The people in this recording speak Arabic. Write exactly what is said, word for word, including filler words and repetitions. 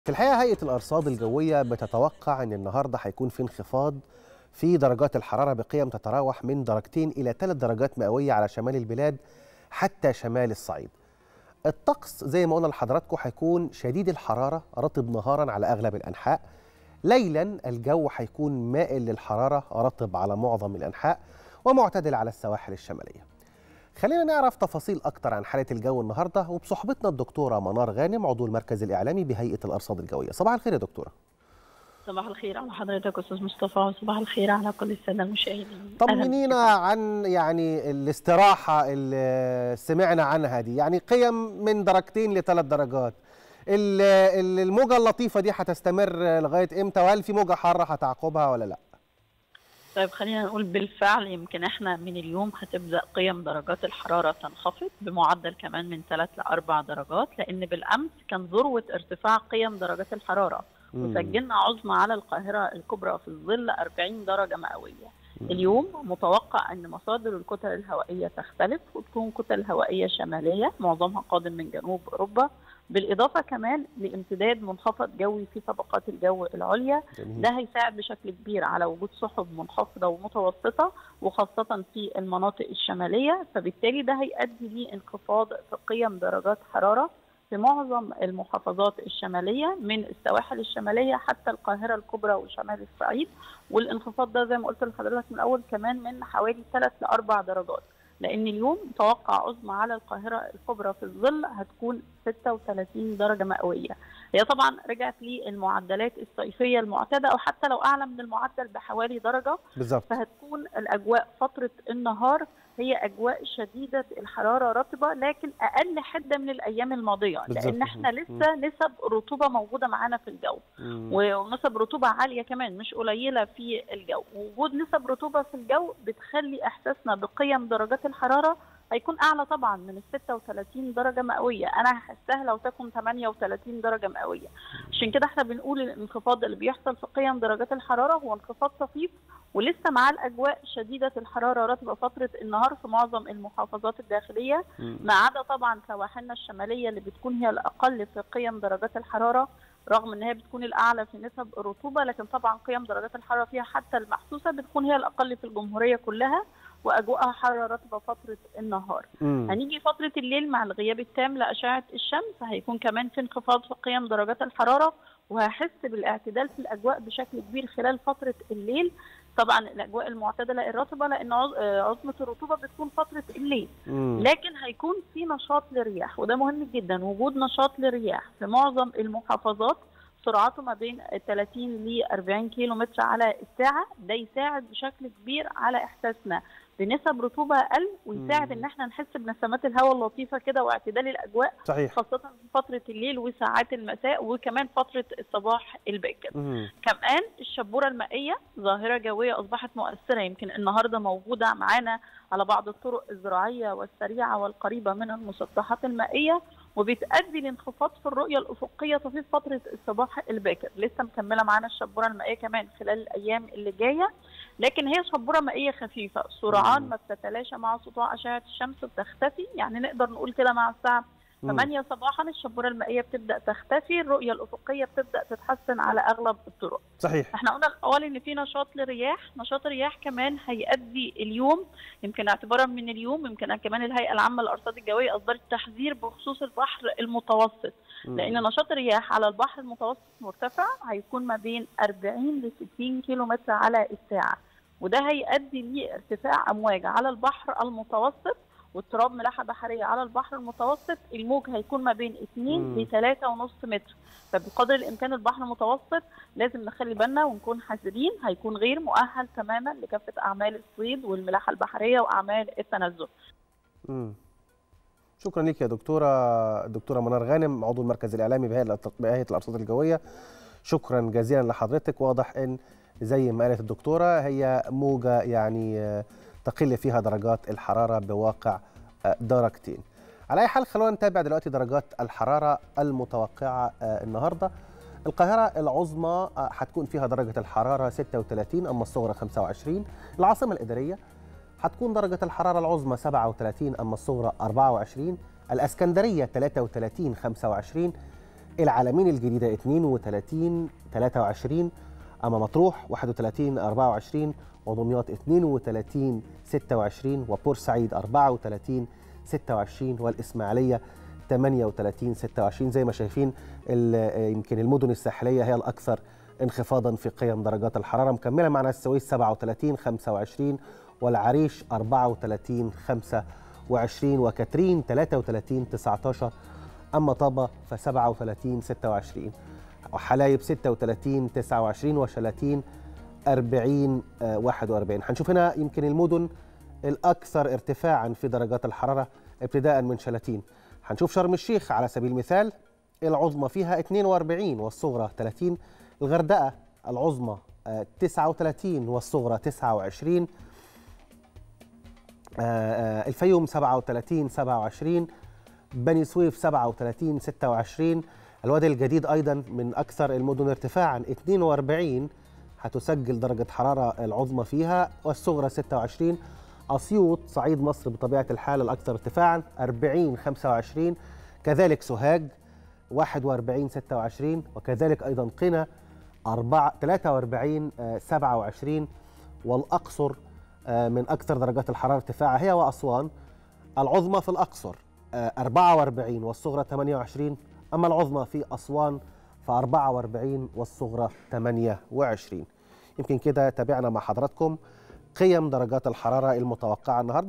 في الحقيقة هيئة الأرصاد الجوية بتتوقع أن النهاردة هيكون في انخفاض في درجات الحرارة بقيم تتراوح من درجتين إلى ثلاث درجات مئوية على شمال البلاد حتى شمال الصعيد. الطقس زي ما قلنا لحضراتكم هيكون شديد الحرارة، رطب نهارا على أغلب الأنحاء. ليلا الجو هيكون مائل للحرارة، رطب على معظم الأنحاء ومعتدل على السواحل الشمالية. خلينا نعرف تفاصيل أكتر عن حالة الجو النهاردة وبصحبتنا الدكتورة منار غانم عضو المركز الإعلامي بهيئة الأرصاد الجوية. صباح الخير يا دكتورة. صباح الخير على حضرتك أستاذ مصطفى، وصباح الخير على كل السادة المشاهدين. طمنينا عن يعني الاستراحة اللي سمعنا عنها دي، يعني قيم من درجتين لثلاث درجات. الموجة اللطيفة دي هتستمر لغاية إمتى؟ وهل في موجة حارة هتعقبها ولا لأ؟ طيب خلينا نقول بالفعل يمكن احنا من اليوم هتبدأ قيم درجات الحرارة تنخفض بمعدل كمان من ثلاث لأربع درجات، لأن بالأمس كان ذروة ارتفاع قيم درجات الحرارة وسجلنا عظمى على القاهرة الكبرى في الظل أربعين درجة مئوية. اليوم متوقع أن مصادر الكتل الهوائية تختلف وتكون كتل هوائية شمالية معظمها قادم من جنوب أوروبا، بالإضافة كمان لامتداد منخفض جوي في طبقات الجو العليا. ده هيساعد بشكل كبير على وجود سحب منخفضة ومتوسطة وخاصة في المناطق الشمالية، فبالتالي ده هيؤدي لانخفاض في قيم درجات حرارة في معظم المحافظات الشمالية من السواحل الشمالية حتى القاهرة الكبرى وشمال الصعيد. والانخفاض ده زي ما قلت لحضرتك من الأول كمان من حوالي ثلاث لأربع درجات، لأن اليوم متوقع عظمى على القاهرة الكبرى في الظل هتكون ستة وثلاثين درجة مئوية. هي طبعا رجعت للمعدلات الصيفية المعتادة أو حتى لو أعلى من المعدل بحوالي درجة بالظبط. فهتكون الأجواء فترة النهار هي أجواء شديدة الحرارة رطبة لكن أقل حدة من الأيام الماضية، لأن احنا لسه نسب رطوبة موجودة معانا في الجو، ونسب رطوبة عالية كمان مش قليلة في الجو. وجود نسب رطوبة في الجو بتخلي إحساسنا بقيم درجات الحرارة هيكون أعلى طبعا من ال ستة وثلاثين درجة مئوية، أنا هحسها لو تكون ثمانية وثلاثين درجة مئوية. عشان كده احنا بنقول الانخفاض اللي بيحصل في قيم درجات الحرارة هو انخفاض طفيف، ولسه مع الأجواء شديدة الحرارة رطبة فترة النهار في معظم المحافظات الداخلية، ما عدا طبعا سواحلنا الشمالية اللي بتكون هي الأقل في قيم درجات الحرارة رغم ان هي بتكون الاعلى في نسب الرطوبه، لكن طبعا قيم درجات الحراره فيها حتى المحسوسه بتكون هي الاقل في الجمهوريه كلها واجواءها حاره رطبه فتره النهار. مم. هنيجي فتره الليل مع الغياب التام لاشعه الشمس هيكون كمان في انخفاض في قيم درجات الحراره، وهحس بالاعتدال في الاجواء بشكل كبير خلال فتره الليل. طبعا الاجواء المعتدله الرطبه لان عظمه الرطوبه بتكون فتره الليل، مم. لكن هيكون في نشاط للرياح وده مهم جدا. وجود نشاط للرياح في معظم المحافظات سرعته ما بين ثلاثين ل أربعين كيلو متر على الساعه، ده يساعد بشكل كبير على احساسنا بنسب رطوبه اقل، ويساعد ان احنا نحس بنسمات الهواء اللطيفه كده واعتدال الاجواء صحيح. خاصه في فتره الليل وساعات المساء وكمان فتره الصباح الباكر. كمان الشبوره المائيه ظاهره جويه اصبحت مؤثره، يمكن النهارده موجوده معانا على بعض الطرق الزراعيه والسريعه والقريبه من المسطحات المائيه، وبتؤدي لانخفاض في الرؤيه الافقيه في فتره الصباح الباكر. لسه مكمله معانا الشبوره المائيه كمان خلال الايام اللي جايه، لكن هي شبوره مائيه خفيفه سرعان ما بتتلاشى مع سطوع اشعه الشمس وبتختفي، يعني نقدر نقول كده مع الساعه ثمانية صباحا الشبوره المائيه بتبدا تختفي، الرؤيه الافقيه بتبدا تتحسن على اغلب الطرق. صحيح. احنا قلنا الاول ان في نشاط للرياح، نشاط الرياح كمان هيؤدي اليوم يمكن اعتبارا من اليوم يمكن كمان الهيئه العامه للارصاد الجويه اصدرت تحذير بخصوص البحر المتوسط، لان نشاط الرياح على البحر المتوسط مرتفع هيكون ما بين أربعين ل ستين كيلو متر على الساعه، وده هيؤدي لارتفاع امواج على البحر المتوسط واضطراب ملاحه بحريه على البحر المتوسط. الموج هيكون ما بين اثنين ل ثلاثة ونص متر، فبقدر الامكان البحر المتوسط لازم نخلي بالنا ونكون حذرين، هيكون غير مؤهل تماما لكافه اعمال الصيد والملاحه البحريه واعمال التنزل. امم شكرا لك يا دكتوره الدكتوره منار غانم عضو المركز الاعلامي بهيئه الارصاد الجويه. شكرا جزيلا لحضرتك. واضح ان زي ما قالت الدكتوره هي موجه يعني تقل فيها درجات الحرارة بواقع درجتين. على أي حال خلونا نتابع دلوقتي درجات الحرارة المتوقعة النهاردة. القاهرة العظمى هتكون فيها درجة الحرارة ستة وثلاثين أما الصغرى خمسة وعشرين. العاصمة الإدارية هتكون درجة الحرارة العظمى سبعة وثلاثين أما الصغرى أربعة وعشرين. الإسكندرية ثلاثة وثلاثين خمسة وعشرين. العلمين الجديدة اثنين وثلاثين ثلاثة وعشرين، أما مطروح واحد وثلاثين أربعة وعشرين، ودمياط اثنين وثلاثين ستة وعشرين، وبورسعيد أربعة وثلاثين ستة وعشرين، والإسماعيلية ثمانية وثلاثين ستة وعشرين. زي ما شايفين يمكن المدن الساحلية هي الأكثر انخفاضا في قيم درجات الحرارة. مكملة معنا السويس سبعة وثلاثين خمسة وعشرين، والعريش أربعة وثلاثين خمسة وعشرين، وكاترين ثلاثة وثلاثين تسعة عشر، أما طابة فسبعة وثلاثين ستة وعشرين، وحلايب ستة وثلاثين تسعة وعشرين، وشلاتين أربعين واحد وأربعين. هنشوف هنا يمكن المدن الأكثر ارتفاعا في درجات الحرارة ابتداء من شلاتين. هنشوف شرم الشيخ على سبيل المثال، العظمى فيها اثنين وأربعين والصغرى ثلاثين، الغردقة العظمى تسعة وثلاثين والصغرى تسعة وعشرين، الفيوم سبعة وثلاثين سبعة وعشرين، بني سويف سبعة وثلاثين ستة وعشرين، الوادي الجديد أيضا من أكثر المدن ارتفاعا اثنين وأربعين هتسجل درجة حرارة العظمى فيها والصغرى ستة وعشرين، أسيوط صعيد مصر بطبيعة الحال الأكثر ارتفاعا أربعين خمسة وعشرين، كذلك سوهاج واحد وأربعين ستة وعشرين، وكذلك أيضا قنا ثلاثة وأربعين سبعة وعشرين، والأقصر من أكثر درجات الحرارة ارتفاعا هي وأسوان، العظمى في الأقصر أربعة وأربعين والصغرى ثمانية وعشرين، أما العظمى في أسوان فأربعة وأربعين والصغرى ثمانية وعشرين. يمكن كده تابعنا مع حضراتكم قيم درجات الحرارة المتوقعة النهارده.